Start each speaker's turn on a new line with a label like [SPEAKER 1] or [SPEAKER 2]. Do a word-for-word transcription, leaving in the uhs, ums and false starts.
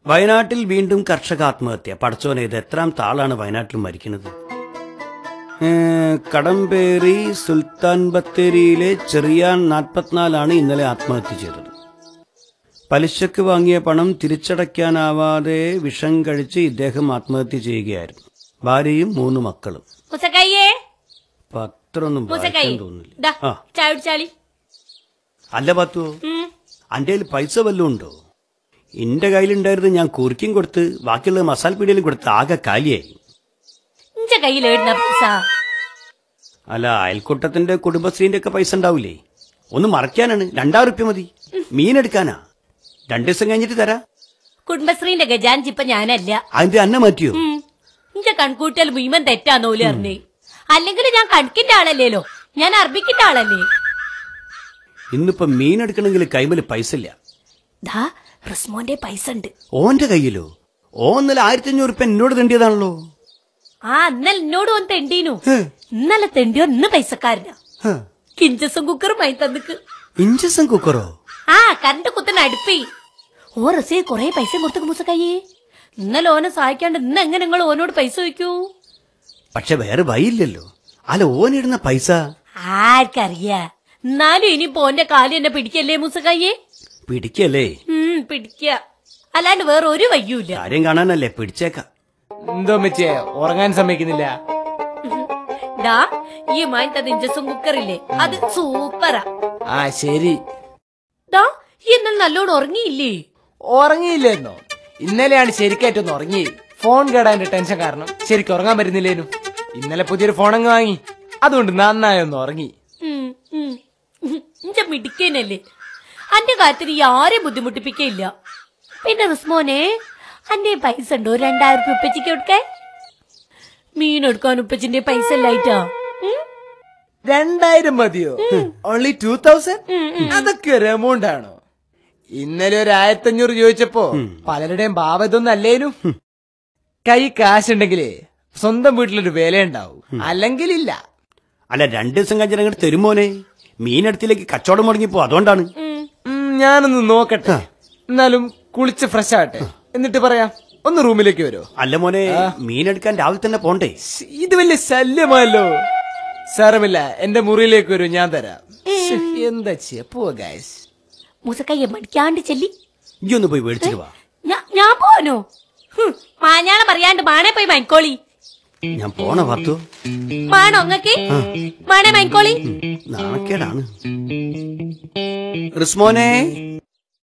[SPEAKER 1] വയനാട്ടിൽ വീണ്ടും കർഷക ആത്മഹത്യ. പടച്ചോനെ, ഇത് എത്രാം താളാണ് വയനാട്ടിൽ മരിക്കുന്നത്. കടമ്പേറി സുൽത്താൻ ബത്തേരിയിലെ ചെറിയാൻ നാൽപ്പത്തിനാലാണ് ഇന്നലെ ആത്മഹത്യ ചെയ്തത്. പലിശക്ക് വാങ്ങിയ പണം തിരിച്ചടയ്ക്കാനാവാതെ വിഷം കഴിച്ച് ഇദ്ദേഹം ആത്മഹത്യ ചെയ്യുകയായിരുന്നു. ഭാര്യയും മൂന്ന് മക്കളും. പത്രമൊന്നും തോന്നില്ല. അല്ല പത്തോ, അന്റെ കയ്യിൽ പൈസ വല്ലതും ഉണ്ടോ? എന്റെ കയ്യിലുണ്ടായിരുന്നു, ഞാൻ കുറുക്കിയും കൊടുത്ത് ബാക്കിയുള്ള മസാല പീടികയിലും കൊടുത്ത് ആകെ കാലിയായി. അല്ല, അയൽക്കൂട്ടത്തിന്റെ കുടുംബശ്രീന്റെ ഒക്കെ പൈസ ഉണ്ടാവൂലേ? ഒന്ന് മറയ്ക്കാനാണ്. രണ്ടായിരം റുപ്യ മതി. മീനെടുക്കാനാ. രണ്ടു ദിവസം കഴിഞ്ഞിട്ട് തരാ.
[SPEAKER 2] കുടുംബശ്രീന്റെ ഗജാൻജി ഇപ്പൊ ഞാനല്ല.
[SPEAKER 1] അതിന്റെ അന്ന മാറ്റിയോ?
[SPEAKER 2] എന്റെ കൺകൂട്ടൽ മുഴുവൻ തെറ്റാന്നോല് അറിഞ്ഞേ. അല്ലെങ്കിൽ ഞാൻ കണക്കിന്റെ ആളല്ലേലോ, ഞാൻ അറബിക്കിന്റെ ആളല്ലേ.
[SPEAKER 1] ഇന്നിപ്പോ മീനെടുക്കണമെങ്കിൽ കൈമല് പൈസ ഇല്ല.
[SPEAKER 2] റിസ്മോന്റെ പൈസ ഉണ്ട്.
[SPEAKER 1] ഓന്റെ കയ്യിലോ? ഓ ഇന്നലെ ആയിരത്തി അഞ്ഞൂറ് റുപ്യ എന്നോട് തെണ്ടിയതാണല്ലോ.
[SPEAKER 2] ആ ഇന്നലെ എന്നോട് ഒന്ന് തെണ്ടീനു. ഇന്നലെ തെണ്ടിയോ ഇന്ന് പൈസക്കാരനാ. കിഞ്ചസും കുക്കറും വാങ്ങി തന്നിക്ക്.
[SPEAKER 1] ഇഞ്ചസും കുക്കറോ?
[SPEAKER 2] ആ കറണ്ട് കുത്തന അടുപ്പി. ഓ റസീ കൊറേ പൈസ കൊടുത്തു മൂസക്കയ്യേ. ഇന്നലെ ഓനെ സഹായിക്കാണ്ട് ഇന്ന് എങ്ങനെ നിങ്ങൾ ഓനോട് പൈസ വയ്ക്കൂ?
[SPEAKER 1] പക്ഷെ വേറെ വഴിയില്ലല്ലോ. അല്ല, ഓനിടുന്ന പൈസ
[SPEAKER 2] ആർക്കറിയാ. എന്നാലും ഇനിയിപ്പോ ഓന്റെ കാലി എന്നെ പിടിക്കല്ലേ മൂസക്കയ്യേ?
[SPEAKER 1] പിടിക്കല്ലേ?
[SPEAKER 2] പിടിക്ക, അല്ലാണ്ട് വേറെ ഒരു വയ്യൂല.
[SPEAKER 1] കാര്യം കാണാനല്ലേ? പിടിച്ചേക്കാം.
[SPEAKER 3] എന്തോ മെച്ചേ ഉറങ്ങാൻ സമ്മതിക്കുന്നില്ല.
[SPEAKER 2] ഡാ, ഈ മായത്ത ഇഞ്ചസും കുക്കറില്ലേ, അത് സൂപ്പറാ.
[SPEAKER 3] ആ ശരി.
[SPEAKER 2] ഡാ, ഈ ഇന്നലെ നല്ലോണം ഉറങ്ങിയില്ലേ?
[SPEAKER 3] ഉറങ്ങിയില്ലെന്നോ? ഇന്നലെയാണ് ശരിക്കായിട്ടൊന്ന് ഉറങ്ങി. ഫോൺ കേടാന്റെ ടെൻഷൻ കാരണം ശരിക്കും ഉറങ്ങാൻ പറ്റുന്നില്ലേനു. ഇന്നലെ പുതിയൊരു ഫോൺ അങ്ങ് വാങ്ങി, അതുകൊണ്ട് നന്നായൊന്ന് ഉറങ്ങി.
[SPEAKER 2] മിടിക്കനല്ലേ. അന്റെ കാര്യത്തിന് ഈ ആരെയും ബുദ്ധിമുട്ടിപ്പിക്കയില്ല. പിന്നെ റിസ്മോനെ, അന്റെ പൈസ ഉണ്ടോ? രണ്ടായിരം രൂപ ഉപ്പച്ചിക്ക് കൊടുക്കാൻ. മീൻ എടുക്കാൻ ഉപ്പച്ചിന്റെ പൈസ ഇല്ലായിട്ടാ.
[SPEAKER 3] രണ്ടായിരം മതിയോ? Only two thousand? അതൊക്കെ ഒരു എമൗണ്ട് ആണോ? ഇന്നലെ ഒരു ആയിരത്തി അഞ്ഞൂറ് ചോദിച്ചപ്പോ പലരുടെയും ഭാവം ഇതൊന്നും അല്ലേനു. കൈ കാശുണ്ടെങ്കിലേ സ്വന്തം വീട്ടിലൊരു വില ഉണ്ടാവും, അല്ലെങ്കിൽ ഇല്ല.
[SPEAKER 1] അല്ല, രണ്ടു ദിവസം കഴിഞ്ഞിട്ട് തരുമോനെ. മീനെടുത്തിലേക്ക് കച്ചവടം മുടങ്ങിപ്പോ, അതുകൊണ്ടാണ്.
[SPEAKER 3] ഞാനൊന്ന് നോക്കട്ടെ. എന്നാലും കുളിച്ച് ഫ്രഷ് ആട്ടെ, എന്നിട്ട് പറയാം. ഒന്ന് റൂമിലേക്ക് വരുമോ?
[SPEAKER 1] അല്ല മോനെ, മീനെടുക്കാൻ രാവിലെ തന്നെ പോണ്ടേ?
[SPEAKER 3] ഇത് വലിയ ശല്യമായല്ലോ. സാരമില്ല, എന്റെ മുറിയിലേക്ക് വരൂ, ഞാൻ തരാം. എന്താ ചെയ്യാ, പോവാ ഗൈസ്.
[SPEAKER 2] മൂസക്കയ്യ മടിക്കാണ്ട് ചെല്ലി.
[SPEAKER 1] ഇനി ഒന്ന് പോയി മേടിച്ചിട്ട് വാ.
[SPEAKER 2] ഞാൻ പോനോ? മാഞ്ഞാളെ പറയാണ്ട് മാണേ പോയി മൈക്കോളി.
[SPEAKER 1] ഞാൻ പോണ പത്തു.
[SPEAKER 2] മാണോ അങ്ങക്ക്? മാണേ മൈക്കോളി.
[SPEAKER 1] നാണക്കേടാണ്. റിസ്മോനെ,